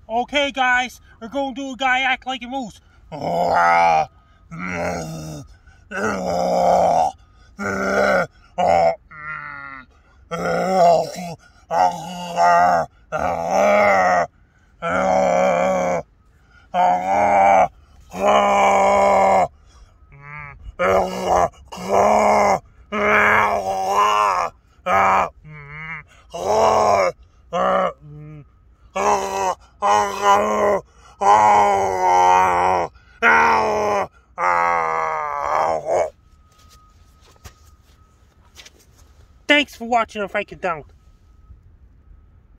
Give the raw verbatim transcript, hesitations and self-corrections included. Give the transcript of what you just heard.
Okay, guys, we're going to do a guy act like a moose. Thanks for watching on Frank It Down.